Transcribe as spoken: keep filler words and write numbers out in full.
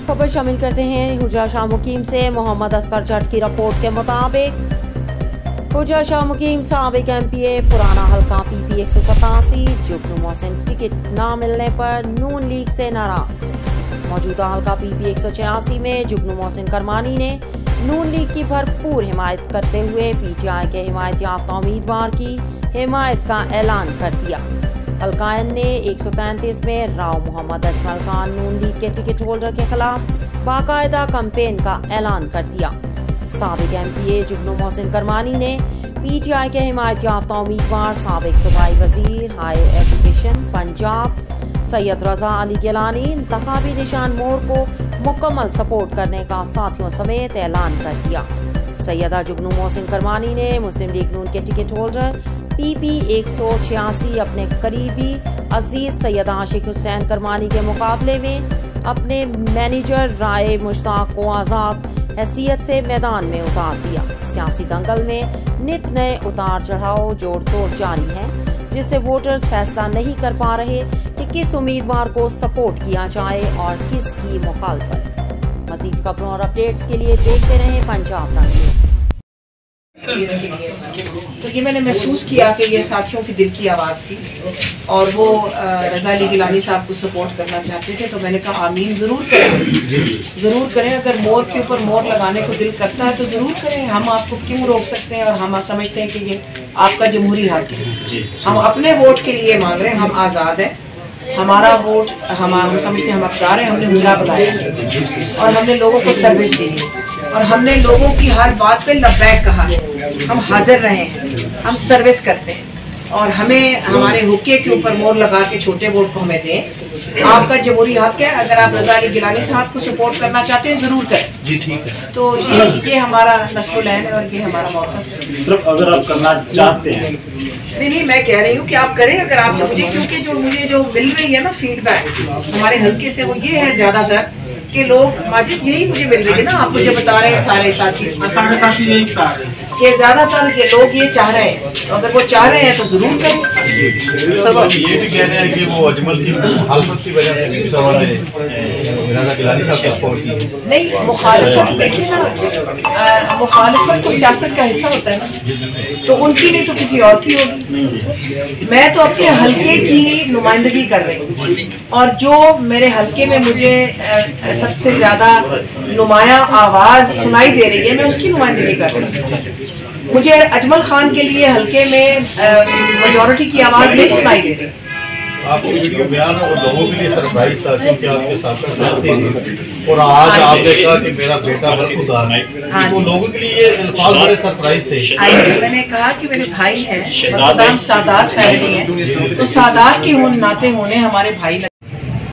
खबर शामिल करते हैं हुजरा शाह मुकीम से। मोहम्मद असगर जट की रिपोर्ट के मुताबिक हुजरा शाह मुकीम साबिक एम पी ए पुराना हल्का पी पी एक सौ सतासी जुगनू मोहसिन टिकट न मिलने पर नून लीग से नाराज। मौजूदा हल्का पी पी एक सौ छियासी में जुगनू मोहसिन करमानी ने नून लीग की भरपूर हिमायत करते हुए पी टी आई के हिमायत याफ्ता उम्मीदवार की हिमायत का ऐलान कर दिया। हल्का एन ने एक सौ तैंतीस में राव मोहम्मद अजमल खान नून लीग के टिकट होल्डर के खिलाफ बाकायदा कैंपेन का ऐलान कर दिया। साबिक एम पी ए जुगनू मोहसिन करमानी ने पी टी आई के हिमायत याफ्ता उम्मीदवार साबिक सूबाई वजीर हायर एजुकेशन पंजाब सैयद रजा अली गिलानी इंतखाबी निशान मोड़ को मुकम्मल सपोर्ट करने का साथियों समेत ऐलान कर दिया। सैयदा जुगनू मोहसिन करमानी ने मुस्लिम लीग नून के टिकट होल्डर पी पी एक सौ छियासी अपने करीबी अजीज सैयद आशिक हुसैन करमानी के मुकाबले में अपने मैनेजर राय मुश्ताक को आज़ाद हैसियत से मैदान में उतार दिया। सियासी दंगल में नित नए उतार चढ़ाव जोड़ तोड़ जारी है, जिससे वोटर्स फैसला नहीं कर पा रहे कि किस उम्मीदवार को सपोर्ट किया जाए और किस की मुखालफत। मजीद खबरों और अपडेट्स के लिए देखते रहें पंजाब रंग न्यूज़। तो ये मैंने महसूस किया कि ये साथियों की दिल की आवाज़ थी और वो रजा अली गिलानी साहब को सपोर्ट करना चाहते थे। तो मैंने कहा आमीन ज़रूर करें, ज़रूर करें। अगर मोर के ऊपर मोर लगाने को दिल करता है तो ज़रूर करें। हम आपको क्यों रोक सकते हैं? और हम समझते हैं कि ये आपका जमहूरी हक है। हम अपने वोट के लिए मांग रहे हैं, हम आज़ाद हैं। हमारा वोट हम हम समझते हैं हम हकदार हैं। हमने हुजरा बुलाया और हमने लोगों को सर्विस दी और हमने लोगों की हर बात पे लब्बैक कहा है। हम हाजिर रहे हैं, हम सर्विस करते हैं और हमें हमारे हुक्के के ऊपर मोर लगा के छोटे वोट को हमें दें। आपका जमहूरी हक है। अगर आप रजा अली गिलानी साहब को सपोर्ट करना चाहते हैं ज़रूर करें जी, ठीक है। तो ये, ये हमारा नस्ल-ए-नैन है और ये हमारा मौका है। अगर आप करना चाहते हैं नहीं नहीं मैं कह रही हूँ कि आप करें अगर आप मुझे, क्योंकि जो मुझे जो मिल रही है ना फीडबैक हमारे हल्के से वो ये है ज़्यादातर कि लोग माजिद यही मुझे मिल रही है ना, आप मुझे बता रहे हैं सारे साथी सारे साथी यही बता रहे हैं कि ज़्यादातर के लोग ये चाह रहे हैं। तो अगर वो चाह रहे हैं तो ज़रूर करें। ये भी कह रहे हैं कि वो अजमल की मुखालफत की वजह से रजा गिलानी साहब का सपोर्ट की नहीं। मुखालफत देखिए ना, मुखालफत तो सियासत का हिस्सा होता है ना, तो उनकी नहीं तो किसी और की होगी। मैं तो अपने हल्के की नुमाइंदगी कर रही हूँ और जो मेरे हल्के में मुझे सबसे ज्यादा नुमाया आवाज सुनाई दे रही है मैं उसकी नुमाइंदगी कर रही हूँ। मुझे अजमल खान के लिए हल्के में मेजॉरिटी की आवाज नहीं सुनाई दे रही। आपको वीडियो बयान और लोगों के लिए सरप्राइज था क्योंकि आपके साथ साथ और आज आपने कहा कि मेरा बेटा बरखुदार है, तो लोगों के लिए ये अल्फाज बड़े सरप्राइज थे। मैंने कहा कि मेरे भाई हैं, नाम सादात फैमिली है, तो सादात के नाते होने हमारे भाई